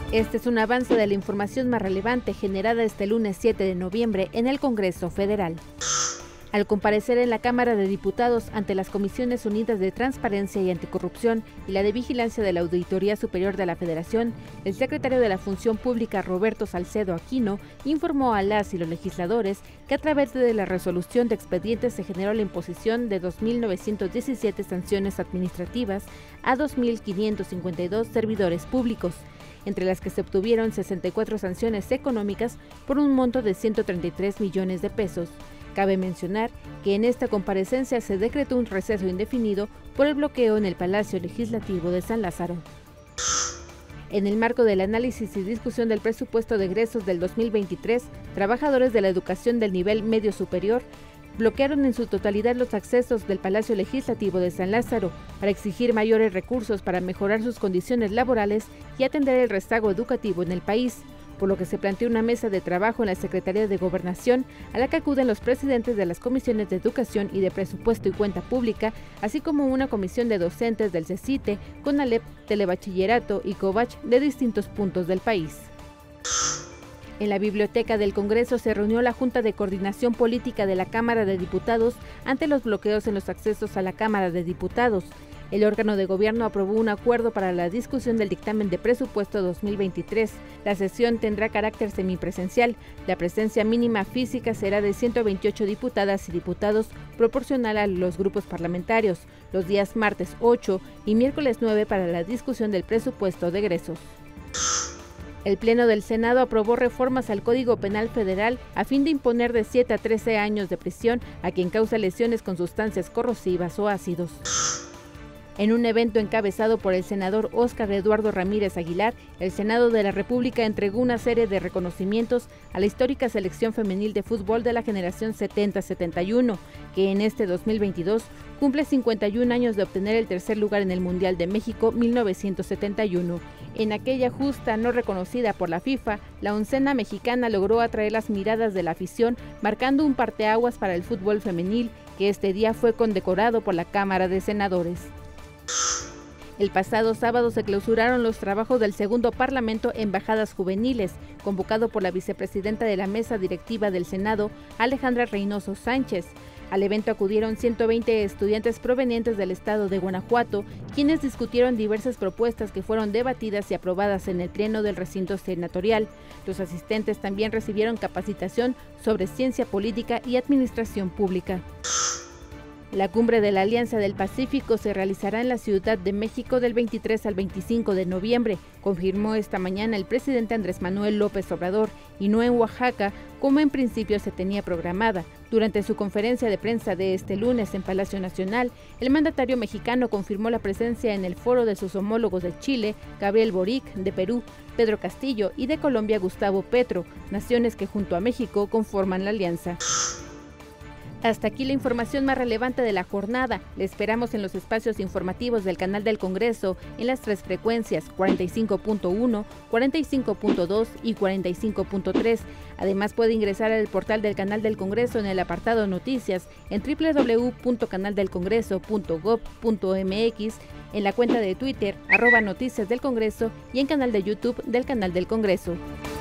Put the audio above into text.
Este es un avance de la información más relevante generada este lunes 7 de noviembre en el Congreso Federal. Al comparecer en la Cámara de Diputados ante las Comisiones Unidas de Transparencia y Anticorrupción y la de Vigilancia de la Auditoría Superior de la Federación, el secretario de la Función Pública, Roberto Salcedo Aquino, informó a las y los legisladores que a través de la resolución de expedientes se generó la imposición de 2.917 sanciones administrativas a 2.552 servidores públicos, entre las que se obtuvieron 64 sanciones económicas por un monto de 133 millones de pesos. Cabe mencionar que en esta comparecencia se decretó un receso indefinido por el bloqueo en el Palacio Legislativo de San Lázaro. En el marco del análisis y discusión del presupuesto de egresos del 2023, trabajadores de la educación del nivel medio superior bloquearon en su totalidad los accesos del Palacio Legislativo de San Lázaro para exigir mayores recursos para mejorar sus condiciones laborales y atender el rezago educativo en el país, por lo que se planteó una mesa de trabajo en la Secretaría de Gobernación, a la que acuden los presidentes de las comisiones de Educación y de Presupuesto y Cuenta Pública, así como una comisión de docentes del CECITE, CONALEP, Telebachillerato y COVACH de distintos puntos del país. En la Biblioteca del Congreso se reunió la Junta de Coordinación Política de la Cámara de Diputados ante los bloqueos en los accesos a la Cámara de Diputados. El órgano de gobierno aprobó un acuerdo para la discusión del dictamen de presupuesto 2023. La sesión tendrá carácter semipresencial. La presencia mínima física será de 128 diputadas y diputados, proporcional a los grupos parlamentarios, los días martes 8 y miércoles 9 para la discusión del presupuesto de egresos. El Pleno del Senado aprobó reformas al Código Penal Federal a fin de imponer de 7 a 13 años de prisión a quien causa lesiones con sustancias corrosivas o ácidos. En un evento encabezado por el senador Óscar Eduardo Ramírez Aguilar, el Senado de la República entregó una serie de reconocimientos a la histórica selección femenil de fútbol de la generación 70-71, que en este 2022 cumple 51 años de obtener el tercer lugar en el Mundial de México 1971. En aquella justa no reconocida por la FIFA, la oncena mexicana logró atraer las miradas de la afición, marcando un parteaguas para el fútbol femenil, que este día fue condecorado por la Cámara de Senadores. El pasado sábado se clausuraron los trabajos del segundo Parlamento Embajadas Juveniles, convocado por la vicepresidenta de la mesa directiva del Senado, Alejandra Reynoso Sánchez. Al evento acudieron 120 estudiantes provenientes del estado de Guanajuato, quienes discutieron diversas propuestas que fueron debatidas y aprobadas en el pleno del recinto senatorial. Los asistentes también recibieron capacitación sobre ciencia política y administración pública. La cumbre de la Alianza del Pacífico se realizará en la Ciudad de México del 23 al 25 de noviembre, confirmó esta mañana el presidente Andrés Manuel López Obrador, y no en Oaxaca, como en principio se tenía programada. Durante su conferencia de prensa de este lunes en Palacio Nacional, el mandatario mexicano confirmó la presencia en el foro de sus homólogos de Chile, Gabriel Boric, de Perú, Pedro Castillo, y de Colombia, Gustavo Petro, naciones que junto a México conforman la alianza. Hasta aquí la información más relevante de la jornada. Le esperamos en los espacios informativos del canal del Congreso en las 3 frecuencias 45.1, 45.2 y 45.3. Además puede ingresar al portal del canal del Congreso en el apartado Noticias en www.canaldelcongreso.gov.mx, en la cuenta de Twitter @Noticias del Congreso y en canal de YouTube del canal del Congreso.